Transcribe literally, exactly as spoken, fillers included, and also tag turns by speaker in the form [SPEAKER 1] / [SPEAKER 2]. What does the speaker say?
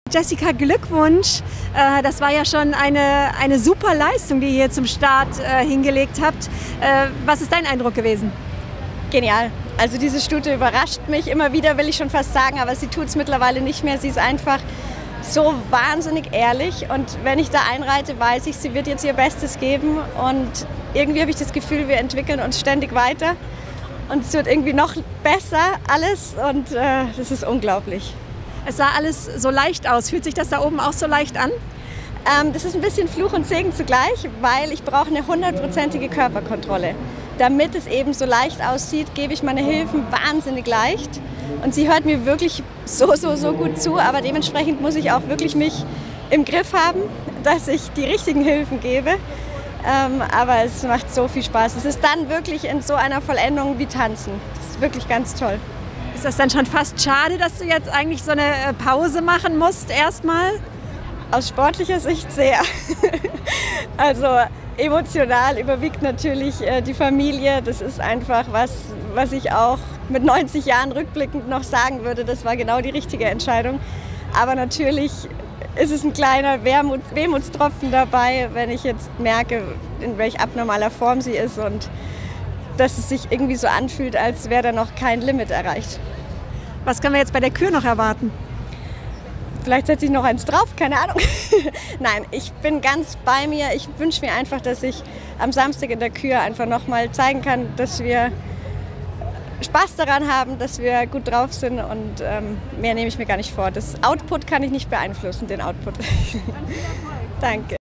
[SPEAKER 1] Jessica, Glückwunsch. Das war ja schon eine, eine super Leistung, die ihr hier zum Start hingelegt habt. Was ist dein Eindruck gewesen?
[SPEAKER 2] Genial. Also diese Stute überrascht mich immer wieder, will ich schon fast sagen, aber sie tut es mittlerweile nicht mehr. Sie ist einfach so wahnsinnig ehrlich und wenn ich da einreite, weiß ich, sie wird jetzt ihr Bestes geben und irgendwie habe ich das Gefühl, wir entwickeln uns ständig weiter und es wird irgendwie noch besser alles und äh, das ist unglaublich.
[SPEAKER 1] Es sah alles so leicht aus. Fühlt sich das da oben auch so leicht an?
[SPEAKER 2] Ähm, das ist ein bisschen Fluch und Segen zugleich, weil ich brauche eine hundertprozentige Körperkontrolle. Damit es eben so leicht aussieht, gebe ich meine Hilfen wahnsinnig leicht. Und sie hört mir wirklich so, so, so gut zu, aber dementsprechend muss ich auch wirklich mich im Griff haben, dass ich die richtigen Hilfen gebe. Ähm, aber es macht so viel Spaß. Es ist dann wirklich in so einer Vollendung wie Tanzen. Das ist wirklich ganz toll.
[SPEAKER 1] Ist das dann schon fast schade, dass du jetzt eigentlich so eine Pause machen musst erstmal?
[SPEAKER 2] Aus sportlicher Sicht sehr. Also emotional überwiegt natürlich äh, die Familie. Das ist einfach was, was ich auch mit neunzig Jahren rückblickend noch sagen würde. Das war genau die richtige Entscheidung. Aber natürlich ist es ein kleiner Wehmut, Wehmutstropfen dabei, wenn ich jetzt merke, in welch abnormaler Form sie ist und dass es sich irgendwie so anfühlt, als wäre da noch kein Limit erreicht.
[SPEAKER 1] Was können wir jetzt bei der Kür noch erwarten?
[SPEAKER 2] Vielleicht setze ich noch eins drauf, keine Ahnung. Nein, ich bin ganz bei mir. Ich wünsche mir einfach, dass ich am Samstag in der Kür einfach nochmal zeigen kann, dass wir Spaß daran haben, dass wir gut drauf sind und ähm, mehr nehme ich mir gar nicht vor. Das Output kann ich nicht beeinflussen, den Output. Danke.